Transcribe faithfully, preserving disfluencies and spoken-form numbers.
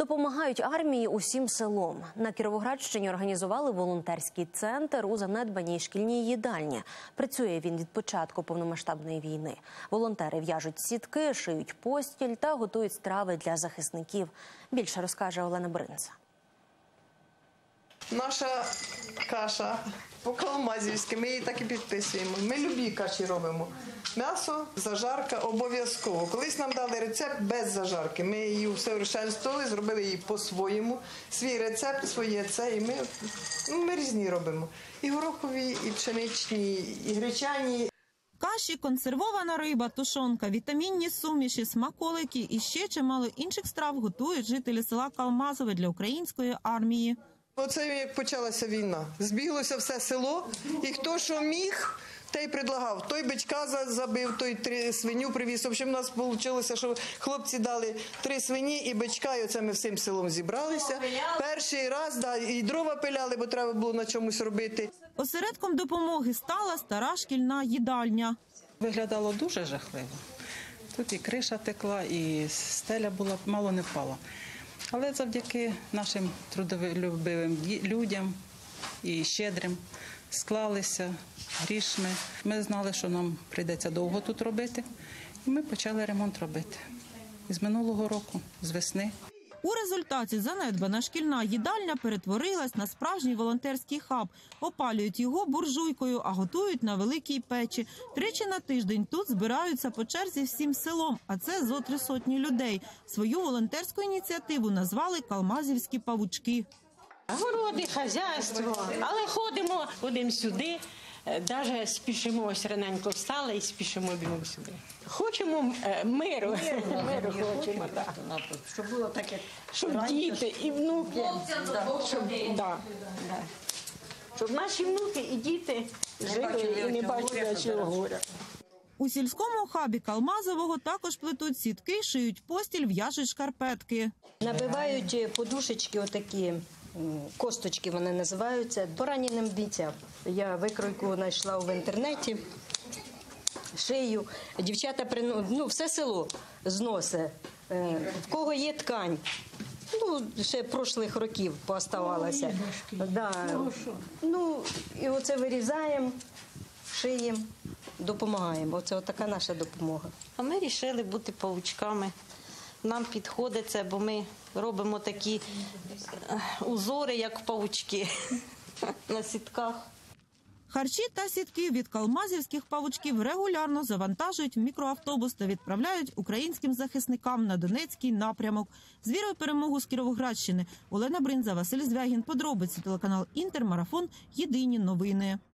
Допомагають армії усім селом. На Кіровоградщині організували волонтерський центр у занедбаній шкільній їдальні. Працює він від початку повномасштабної війни. Волонтери в'яжуть сітки, шиють постіль та готують страви для захисників. Більше розкаже Олена Бринза. Наша каша по-калмазівськи, ми її так і підписуємо. Ми любі каші робимо. М'ясо, зажарка обов'язково. Колись нам дали рецепт без зажарки. Ми її усовершенствували, зробили її по-своєму. Свій рецепт, своє це. І ми, ну, ми різні робимо. І горохові, і пшеничні, і гречані. Каші, консервована риба, тушонка, вітамінні суміші, смаколики і ще чимало інших страв готують жителі села Калмазове для української армії. Оце як почалася війна. Збіглося все село, і хто що міг, той предлагав. Той бичка забив, той три свиню привіз. В общем, у нас вийшло, що хлопці дали три свині і бичка, і оце ми всім селом зібралися. Перший раз, да, і дрова пиляли, бо треба було на чомусь робити. Осередком допомоги стала стара шкільна їдальня. Виглядало дуже жахливо. Тут і криша текла, і стеля була, мало не впала. Але завдяки нашим трудолюбивим людям і щедрим склалися грішми. Ми знали, що нам прийдеться довго тут робити, і ми почали ремонт робити. З минулого року, з весни. У результаті занедбана шкільна їдальня перетворилась на справжній волонтерський хаб. Опалюють його буржуйкою, а готують на великій печі. Тричі на тиждень тут збираються по черзі всім селом, а це зо три сотні людей. Свою волонтерську ініціативу назвали «Калмазівські павучки». Городи, хазяйство, але ходимо один сюди, навіть спішимо, ось раненько встали і спішимо бігом сюди. Хочемо миру, миру хочемо, так. Щоб було таке, щоб діти і внуки, щоб, да, да. щоб наші внуки і діти жили і не бачили цього горя. У сільському хабі Калмазового також плетуть сітки, шиють постіль, в'яжуть шкарпетки. набивають подушечки отакі, косточки вони називаються, пораненим бійцям. Я викройку знайшла в інтернеті, шию. Дівчата приносять, ну, все село зносить. В кого є ткань, ну, ще прошлих років пооставалося. Да. Ну, і оце вирізаємо, шиємо, допомагаємо. Оце така наша допомога. А ми вирішили бути павучками. Нам підходить це, бо ми робимо такі узори, як павучки на сітках. Харчі та сітки від калмазівських павучків регулярно завантажують в мікроавтобус та відправляють українським захисникам на Донецький напрямок. З вірою в перемогу з Кіровоградщини. Олена Бринза, Василь Звягін. Подробиці. Телеканал «Інтер», Марафон. Єдині новини.